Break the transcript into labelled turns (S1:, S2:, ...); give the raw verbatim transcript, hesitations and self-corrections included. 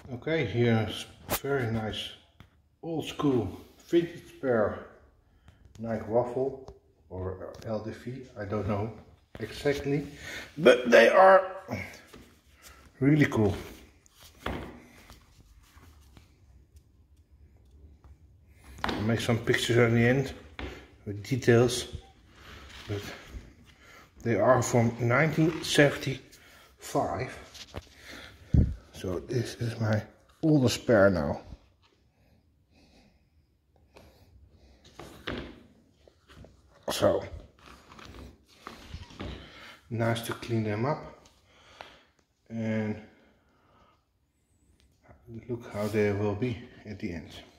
S1: Okay, here's very nice old school vintage pair Nike Waffle or L D V, I don't know exactly, but they are really cool. I'll make some pictures at the end with details, but they are from nineteen seventy-five. So this is my oldest pair now. So nice to clean them up, and look how they will be at the end.